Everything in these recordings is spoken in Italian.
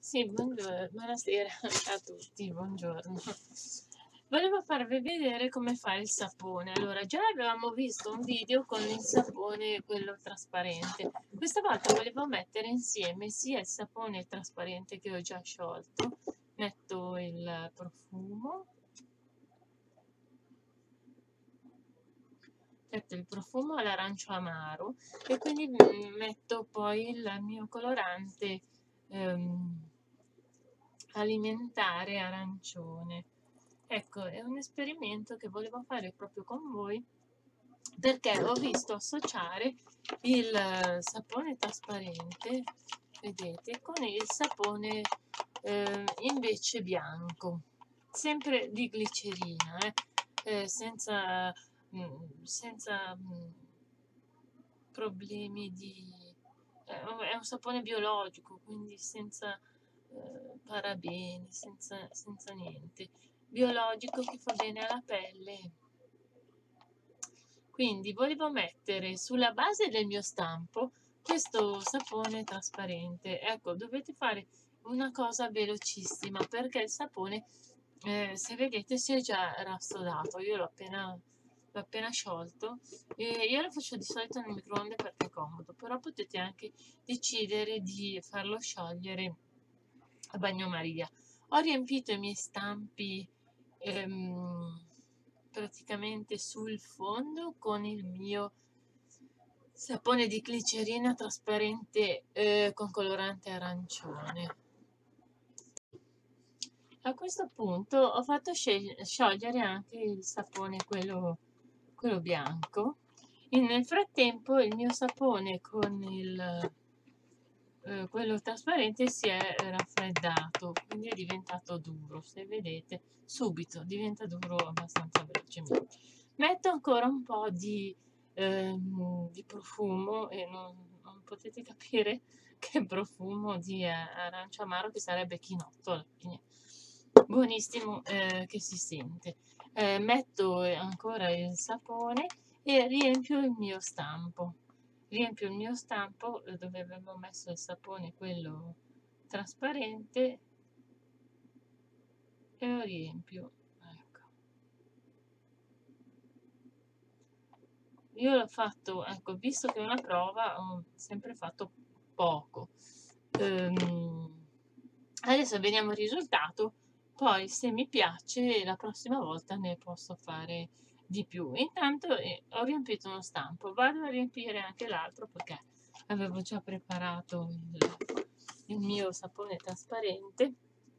Sì, buonasera a tutti, buongiorno. Volevo farvi vedere come fare il sapone. Allora, già avevamo visto un video con il sapone, quello trasparente. Questa volta volevo mettere insieme sia il sapone trasparente che ho già sciolto. Metto il profumo. Metto il profumo all'arancio amaro e quindi metto poi il mio colorante alimentare arancione. Ecco, è un esperimento che volevo fare proprio con voi perché ho visto associare il sapone trasparente, vedete, con il sapone invece bianco, sempre di glicerina, senza problemi di... è un sapone biologico, quindi senza parabeni, senza niente. Biologico che fa bene alla pelle. Quindi volevo mettere sulla base del mio stampo questo sapone trasparente. Ecco, dovete fare una cosa velocissima perché il sapone, se vedete, si è già rassodato. Io l'ho appena sciolto e io lo faccio di solito nel microonde perché è comodo, però potete anche decidere di farlo sciogliere a bagnomaria. Ho riempito i miei stampi praticamente sul fondo con il mio sapone di glicerina trasparente con colorante arancione. A questo punto ho fatto sciogliere anche il sapone, quello bianco. E nel frattempo il mio sapone con quello trasparente si è raffreddato, quindi è diventato duro. Se vedete, subito diventa duro abbastanza velocemente. Metto ancora un po' di profumo e non potete capire che profumo di arancio amaro, che sarebbe chinotto alla fine. Buonissimo, che si sente. Metto ancora il sapone e riempio il mio stampo. Riempio il mio stampo dove avevo messo il sapone, quello trasparente, e lo riempio. Ecco. Io l'ho fatto, ecco, visto che è una prova, ho sempre fatto poco. Adesso vediamo il risultato, poi se mi piace la prossima volta ne posso fare di più. Intanto ho riempito uno stampo, vado a riempire anche l'altro perché avevo già preparato il mio sapone trasparente.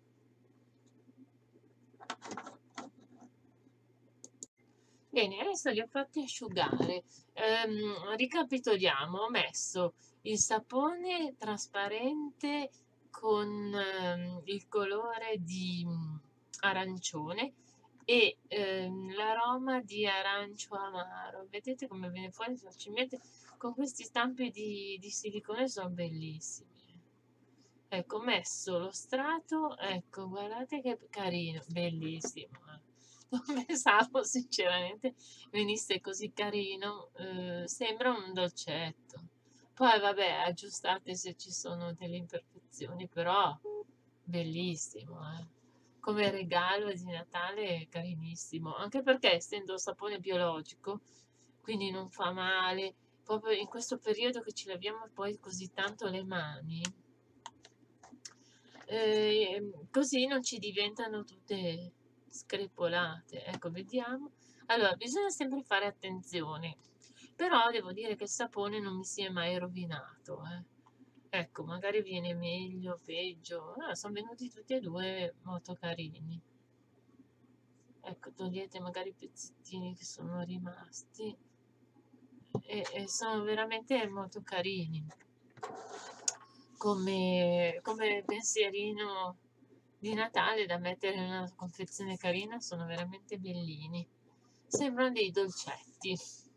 Bene, adesso li ho fatti asciugare. Ricapitoliamo, ho messo il sapone trasparente con il colore di arancione e l'aroma di arancio amaro. Vedete come viene fuori facilmente con questi stampi di silicone, sono bellissimi. Ecco, ho messo lo strato, ecco, guardate che carino, bellissimo. Non pensavo sinceramente venisse così carino, sembra un dolcetto. Poi vabbè, aggiustate se ci sono delle imperfezioni, però bellissimo, eh. Come regalo di Natale è carinissimo, anche perché essendo sapone biologico, quindi non fa male, proprio in questo periodo che ci laviamo poi così tanto le mani, così non ci diventano tutte screpolate. Ecco, vediamo. Allora, bisogna sempre fare attenzione, però devo dire che il sapone non mi si è mai rovinato, eh. Ecco, magari viene meglio, peggio. Ah, sono venuti tutti e due molto carini. Ecco, togliete magari i pezzettini che sono rimasti e sono veramente molto carini. Come pensierino di Natale da mettere in una confezione carina, sono veramente bellini. Sembrano dei dolcetti.